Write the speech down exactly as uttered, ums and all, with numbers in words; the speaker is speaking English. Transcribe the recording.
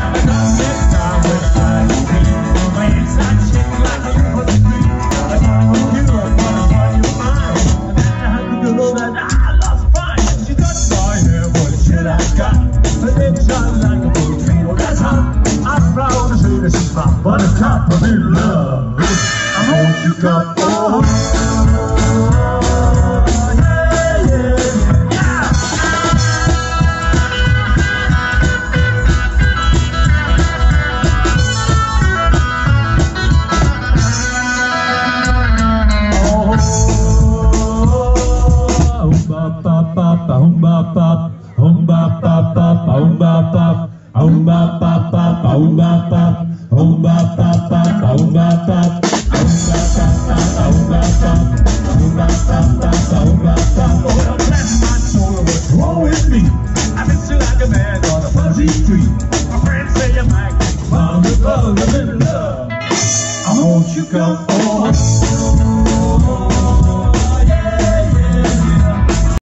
But it's top of in love. I want you come oh, yeah, yeah, yeah. Oh, ba ba ba ba hum ba ba hum ba ba ba ba hum ba ba hum ba ba ba ba hum ba ba. Hum ba ba ba ba hum ba ba hum ba ba ba ba hum ba ba hum ba ba ba ba hum ba ba. Oh, bless my soul, what's wrong with me? I miss you like a man on a fuzzy tree. My friends say I'm acting, found the love, I'm in love. I want you come on.